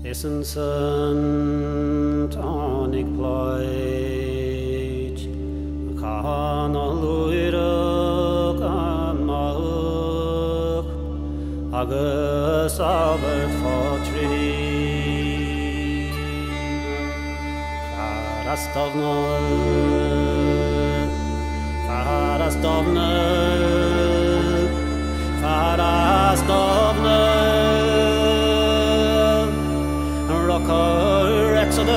Isn't tonic plight Can luirach an mach agus albert fotri Farastovna Rocker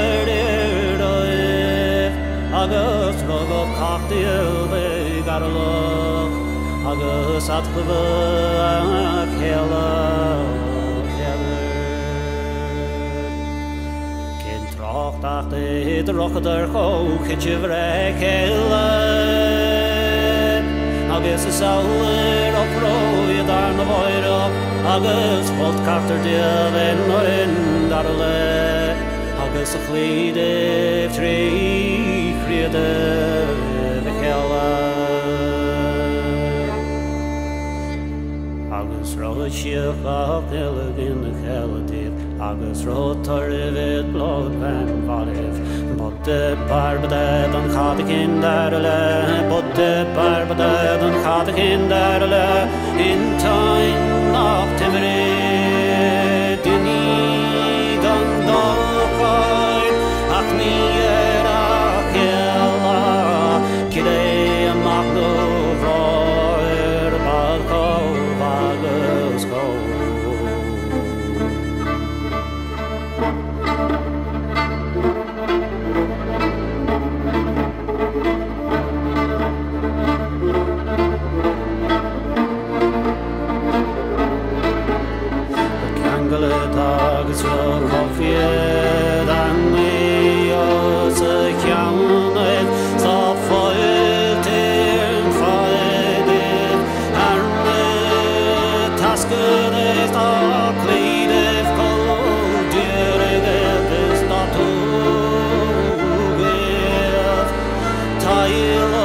exoderdiv Agus rogov cocktail they got a look Agus atkuva kela Kin trocht achte de rocker go kitjevre kela Agus is sauer op roe daar na void Agus volt carter div en darle Agus a chliede tri chriede vechela Agus roed shiach ach in de chelativ Agus roed torrivet blod van varev Bodde barbeded an chade kinderle Bodde barbeded an chade kinderle In time nach timmerid Dini dan dolkain Ach ni ach ela Kidei an magno vroir Balko vagus go Agus ro cofied an me os a chiawned sa foilt in foidet arme taskud is da cleidef cold diriged is not to give tailo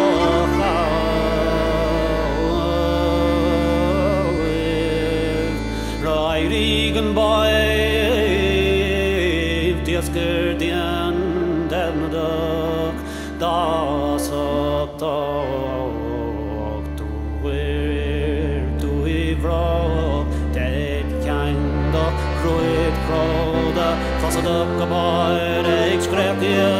Rigen boy Diasker dien den dag Das op dag Du i vrog Det kjeng da Kroet kroda Fasset upp gabar Jeg skrek